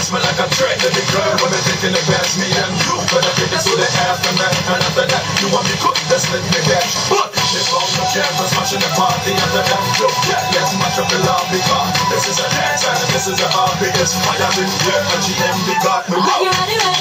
me like a threat to the girl when they're thinking about me and you. But I think it's to the aftermath, and after that, you want me cook, just let me catch. But if all the cameras smashing the party after that, look, yeah, let's match up the lobby car. This is a dance and this is a hobby. It's fire in here, and GM, got me.